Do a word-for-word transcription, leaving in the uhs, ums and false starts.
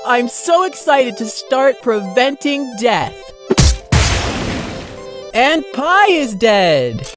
I'm so excited to start preventing death. And Pi is dead.